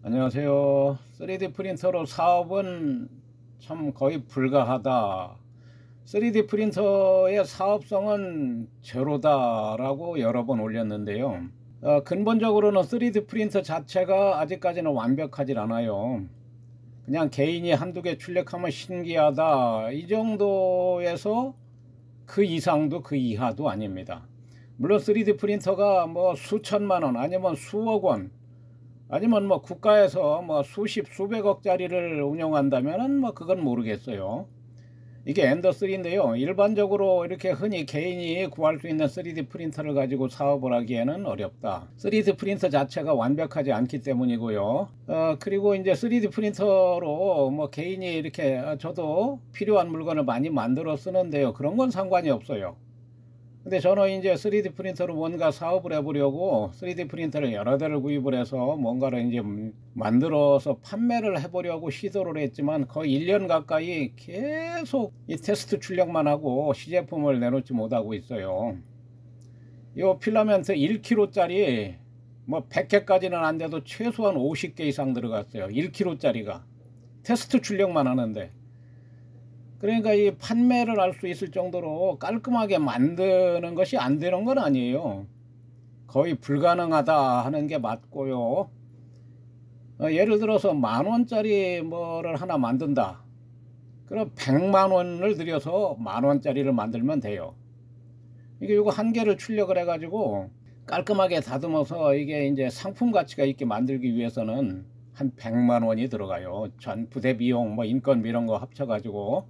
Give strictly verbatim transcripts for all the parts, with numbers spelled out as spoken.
안녕하세요. 쓰리디 프린터로 사업은 참 거의 불가하다. 쓰리디 프린터의 사업성은 제로다 라고 여러 번 올렸는데요. 어, 근본적으로는 쓰리디 프린터 자체가 아직까지는 완벽하질 않아요. 그냥 개인이 한두 개 출력하면 신기하다 이 정도에서 그 이상도 그 이하도 아닙니다. 물론 쓰리디 프린터가 뭐 수천만원 아니면 수억원 아니면 뭐 국가에서 뭐 수십 수백억짜리를 운영한다면은 뭐 그건 모르겠어요. 이게 엔더 쓰리인데요. 일반적으로 이렇게 흔히 개인이 구할 수 있는 쓰리디 프린터를 가지고 사업을 하기에는 어렵다. 쓰리디 프린터 자체가 완벽하지 않기 때문이고요. 어 그리고 이제 쓰리디 프린터로 뭐 개인이 이렇게 저도 필요한 물건을 많이 만들어 쓰는데요. 그런 건 상관이 없어요. 근데 저는 이제 쓰리디 프린터로 뭔가 사업을 해보려고 쓰리디 프린터를 여러 대를 구입을 해서 뭔가를 이제 만들어서 판매를 해보려고 시도를 했지만 거의 일 년 가까이 계속 이 테스트 출력만 하고 시제품을 내놓지 못하고 있어요. 이 필라멘트 일 킬로그램짜리 뭐 백 개까지는 안 돼도 최소한 오십 개 이상 들어갔어요. 일 킬로그램짜리가 테스트 출력만 하는데. 그러니까 이 판매를 할 수 있을 정도로 깔끔하게 만드는 것이 안 되는 건 아니에요. 거의 불가능하다 하는 게 맞고요. 어, 예를 들어서 만 원짜리 뭐를 하나 만든다. 그럼 백만 원을 들여서 만 원짜리를 만들면 돼요. 이게 요거 한 개를 출력을 해가지고 깔끔하게 다듬어서 이게 이제 상품 가치가 있게 만들기 위해서는 한 백만 원이 들어가요. 전 부대 비용, 뭐 인건비 이런 거 합쳐가지고.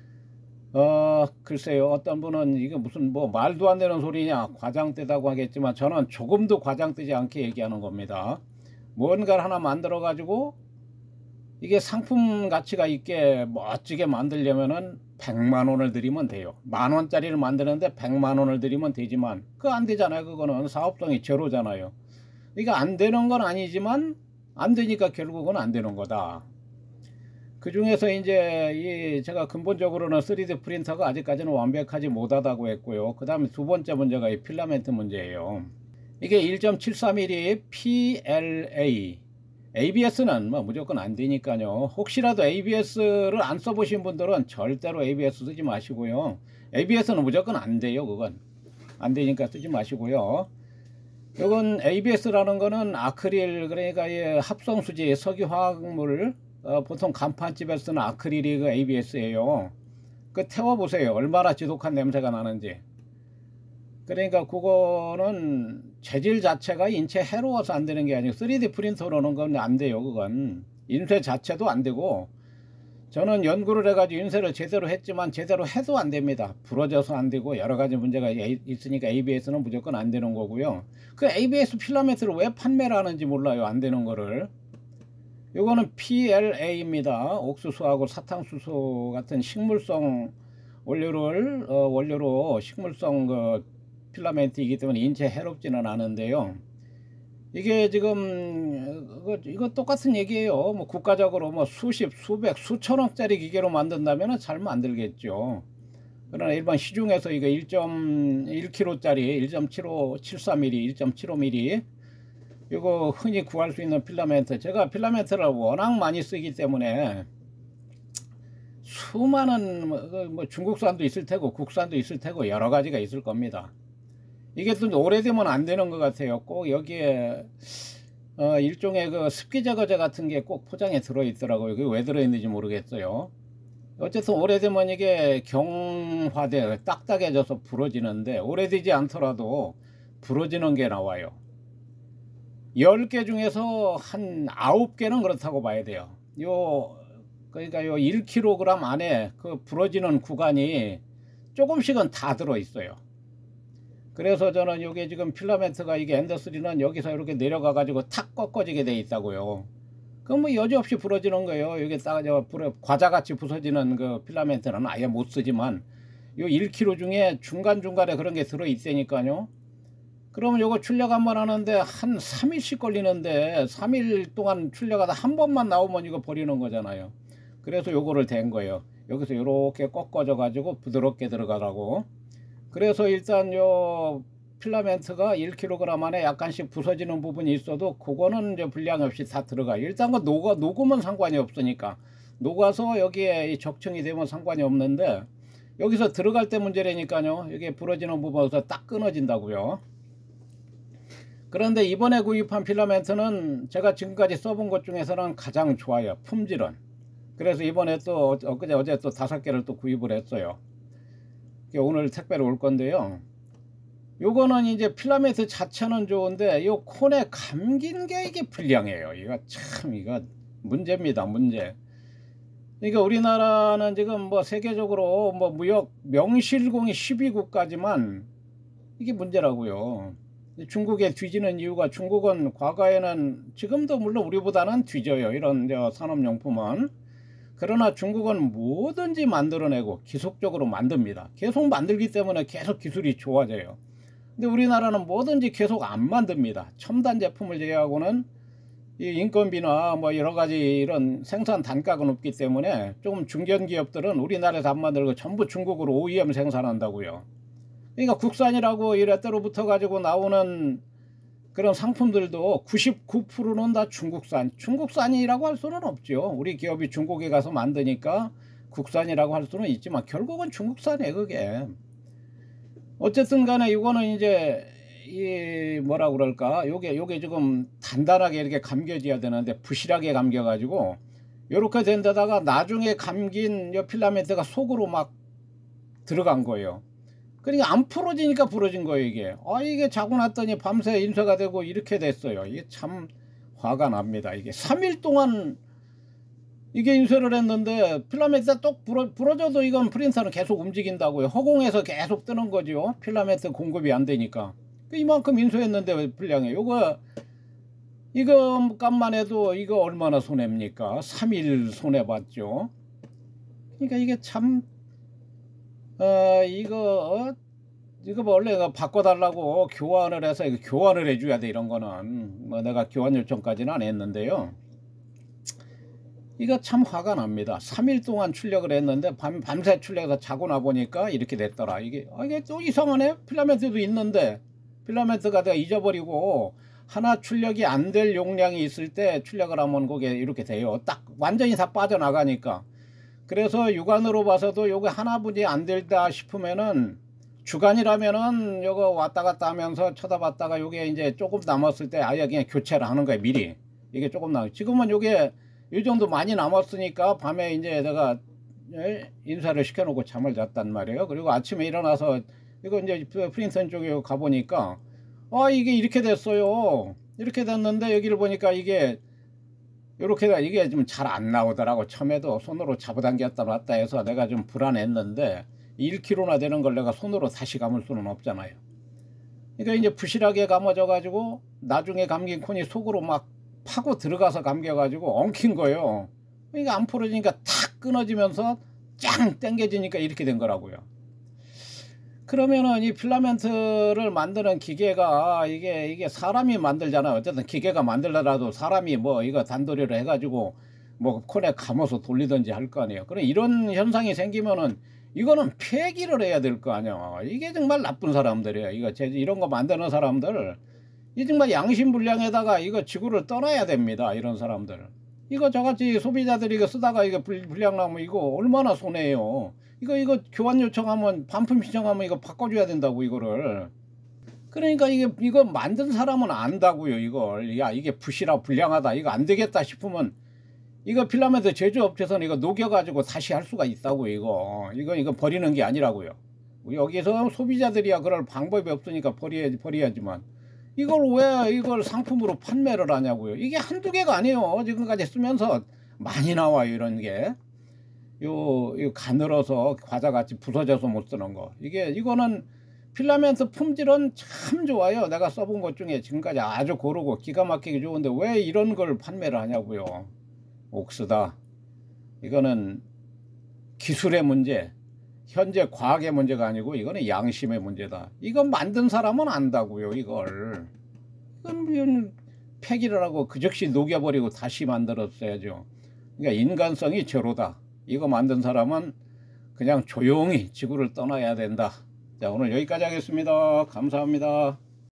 어 글쎄요, 어떤 분은 이게 무슨 뭐 말도 안 되는 소리냐 과장되다고 하겠지만 저는 조금도 과장되지 않게 얘기하는 겁니다. 뭔가를 하나 만들어 가지고 이게 상품 가치가 있게 멋지게 만들려면은 백만 원을 들이면 돼요. 만 원짜리를 만드는데 백만 원을 들이면 되지만 그거 안 되잖아요. 그거는 사업성이 제로잖아요. 이게 안 되는 건 아니지만 안 되니까 결국은 안 되는 거다. 그 중에서 이제 이 제가 근본적으로는 쓰리디 프린터가 아직까지는 완벽하지 못하다고 했고요. 그 다음에 두 번째 문제가 이 필라멘트 문제예요. 이게 일 점 칠사 밀리미터 피엘에이 에이비에스는 뭐 무조건 안 되니까요. 혹시라도 에이비에스를 안 써보신 분들은 절대로 에이비에스 쓰지 마시고요. 에이비에스는 무조건 안 돼요. 그건 안 되니까 쓰지 마시고요. 이건 에이비에스라는 거는 아크릴, 그러니까 이 합성수지 석유화학물, 어, 보통 간판집에 쓰는 아크릴이 그 에이비에스예요. 그 태워보세요. 얼마나 지독한 냄새가 나는지. 그러니까 그거는 재질 자체가 인체 해로워서 안 되는 게 아니고 쓰리디 프린터로는 그건 안 돼요. 그건 인쇄 자체도 안 되고, 저는 연구를 해가지고 인쇄를 제대로 했지만 제대로 해도 안 됩니다. 부러져서 안 되고 여러 가지 문제가 있으니까 에이비에스는 무조건 안 되는 거고요. 그 에이비에스 필라멘트를 왜 판매를 하는지 몰라요. 안 되는 거를. 이거는 피엘에이입니다. 옥수수하고 사탕수수 같은 식물성 원료를 어, 원료로 식물성 그 필라멘트이기 때문에 인체 해롭지는 않은데요. 이게 지금 이거, 이거 똑같은 얘기예요. 뭐 국가적으로 뭐 수십, 수백, 수천억짜리 기계로 만든다면 잘 만들겠죠. 그러나 일반 시중에서 이거 일 점 일 킬로그램짜리 일 점 칠사 밀리미터, 일 점 칠오 밀리미터 이거 흔히 구할 수 있는 필라멘트, 제가 필라멘트를 워낙 많이 쓰기 때문에 수많은 뭐 중국산도 있을 테고 국산도 있을 테고 여러 가지가 있을 겁니다. 이게 또 오래되면 안 되는 것 같아요. 꼭 여기에 어 일종의 그 습기 제거제 같은 게 꼭 포장에 들어 있더라고요. 그게 왜 들어 있는지 모르겠어요. 어쨌든 오래되면 이게 경화돼 딱딱해져서 부러지는데, 오래되지 않더라도 부러지는 게 나와요. 열 개 중에서 한 아홉 개는 그렇다고 봐야 돼요. 요 그러니까 요 일 킬로그램 안에 그 부러지는 구간이 조금씩은 다 들어 있어요. 그래서 저는 이게 지금 필라멘트가 이게 엔더 쓰리는 여기서 이렇게 내려가 가지고 탁 꺾어지게 돼 있다고요. 그럼 뭐 여지없이 부러지는 거예요. 이게 딱 저 과자같이 부서지는 그 필라멘트는 아예 못 쓰지만 요 일 킬로그램 중에 중간중간에 그런 게 들어 있으니까요. 그러면 요거 출력 한번 하는데 한 삼 일씩 걸리는데 삼 일 동안 출력하다 한 번만 나오면 이거 버리는 거잖아요. 그래서 요거를 댄 거예요. 여기서 이렇게 꺾어져 가지고 부드럽게 들어가라고. 그래서 일단 요 필라멘트가 일 킬로그램 안에 약간씩 부서지는 부분이 있어도 그거는 이제 불량 없이 다 들어가. 일단 그 녹아 녹으면 상관이 없으니까, 녹아서 여기에 적층이 되면 상관이 없는데, 여기서 들어갈 때 문제라니까요. 이게 부러지는 부분에서 딱 끊어진다고요. 그런데 이번에 구입한 필라멘트는 제가 지금까지 써본 것 중에서는 가장 좋아요, 품질은. 그래서 이번에 또 엊그제 어제 또 다섯 개를 또 구입을 했어요. 오늘 택배로 올 건데요. 요거는 이제 필라멘트 자체는 좋은데 요 콘에 감긴 게 이게 불량이에요. 이거 참 이거 문제입니다, 문제. 그러니까 우리나라는 지금 뭐 세계적으로 뭐 무역 명실공히 십 위국까지만 이게 문제라고요. 중국에 뒤지는 이유가, 중국은 과거에는, 지금도 물론 우리보다는 뒤져요, 이런 저 산업용품은. 그러나 중국은 뭐든지 만들어내고 기속적으로 만듭니다. 계속 만들기 때문에 계속 기술이 좋아져요. 근데 우리나라는 뭐든지 계속 안 만듭니다. 첨단 제품을 제외하고는 이 인건비나 뭐 여러가지 이런 생산 단가가 높기 때문에 조금 중견기업들은 우리나라에서 안 만들고 전부 중국으로 오이엠 생산한다고요. 그러니까 국산이라고 이래 때로 붙어 가지고 나오는 그런 상품들도 구십구 퍼센트는 다 중국산. 중국산이라고 할 수는 없죠. 우리 기업이 중국에 가서 만드니까 국산이라고 할 수는 있지만 결국은 중국산이에요, 그게. 어쨌든 간에 이거는 이제 이 뭐라 그럴까, 요게 요게 지금 단단하게 이렇게 감겨져야 되는데 부실하게 감겨 가지고 요렇게 된 데다가 나중에 감긴 요 필라멘트가 속으로 막 들어간 거예요. 그러니까 안 풀어지니까 부러진 거예요, 이게. 아, 이게 자고 났더니 밤새 인쇄가 되고 이렇게 됐어요. 이게 참 화가 납니다. 이게 삼 일 동안 이게 인쇄를 했는데 필라멘트가 똑 부러, 부러져도 이건 프린터는 계속 움직인다고요. 허공에서 계속 뜨는 거죠. 필라멘트 공급이 안 되니까. 이만큼 인쇄했는데 왜 불량해? 요거 이거 값만 해도 이거 얼마나 손해입니까? 삼 일 손해봤죠. 그러니까 이게 참 어 이거 어? 이거 뭐 원래 바꿔달라고 교환을 해서 이거 교환을 해줘야 돼. 이런 거는 뭐 내가 교환 요청까지는 안 했는데요. 이거 참 화가 납니다. 삼 일 동안 출력을 했는데 밤, 밤새 출력해서 자고 나 보니까 이렇게 됐더라. 이게 아, 이게 또 이상하네. 필라멘트도 있는데 필라멘트가 내가 잊어버리고 하나 출력이 안 될 용량이 있을 때 출력을 하면 그게 이렇게 돼요. 딱 완전히 다 빠져나가니까. 그래서 육안으로 봐서도 요게 하나분이 안 될다 싶으면은, 주간이라면은 요거 왔다 갔다 하면서 쳐다봤다가 요게 이제 조금 남았을 때 아예 그냥 교체를 하는 거예요, 미리. 이게 조금 남 지금은 요게 이 정도 많이 남았으니까 밤에 이제 내가 인쇄를 시켜놓고 잠을 잤단 말이에요. 그리고 아침에 일어나서 이거 이제 프린터 쪽에 가보니까 아, 이게 이렇게 됐어요. 이렇게 됐는데 여기를 보니까 이게 이렇게 이게 좀 잘 안 나오더라고. 처음에도 손으로 잡아당겼다 놨다 해서 내가 좀 불안했는데 일 킬로그램나 되는 걸 내가 손으로 다시 감을 수는 없잖아요. 그러니까 이제 부실하게 감아져 가지고 나중에 감긴 콘이 속으로 막 파고 들어가서 감겨 가지고 엉킨 거예요. 그러니까 안 풀어지니까 탁 끊어지면서 짱 당겨지니까 이렇게 된 거라고요. 그러면은 이 필라멘트를 만드는 기계가 이게 이게 사람이 만들잖아요. 어쨌든 기계가 만들더라도 사람이 뭐 이거 단도리를 해가지고 뭐 콘에 감아서 돌리든지 할 거 아니에요. 그럼 이런 현상이 생기면은 이거는 폐기를 해야 될 거 아니야. 이게 정말 나쁜 사람들이에요. 이거 이런 거 만드는 사람들, 이 정말 양심불량에다가 이거 지구를 떠나야 됩니다. 이런 사람들. 이거 저같이 소비자들이 이거 쓰다가 이거 불량 나면 이거 얼마나 손해예요. 이거 이거 교환 요청하면, 반품 신청하면 이거 바꿔줘야 된다고, 이거를. 그러니까 이게 이거 만든 사람은 안다고요, 이걸. 야, 이게 부실하고 불량하다, 이거 안 되겠다 싶으면 이거 필라멘트 제조업체에서는 이거 녹여가지고 다시 할 수가 있다고. 이거 이거 이거 버리는 게 아니라고요. 여기서 소비자들이야 그럴 방법이 없으니까 버려 버려야지만 이걸 왜 이걸 상품으로 판매를 하냐고요. 이게 한두 개가 아니에요. 지금까지 쓰면서 많이 나와요, 이런 게. 요, 요 가늘어서 과자같이 부서져서 못 쓰는 거. 이게 이거는 필라멘트 품질은 참 좋아요. 내가 써본 것 중에 지금까지 아주 고르고 기가 막히게 좋은데 왜 이런 걸 판매를 하냐고요. 옥스다. 이거는 기술의 문제, 현재 과학의 문제가 아니고 이거는 양심의 문제다. 이건 만든 사람은 안다고요, 이걸. 이건 폐기를 하고 그 즉시 녹여버리고 다시 만들었어야죠. 그러니까 인간성이 제로다. 이거 만든 사람은 그냥 조용히 지구를 떠나야 된다. 자, 오늘 여기까지 하겠습니다. 감사합니다.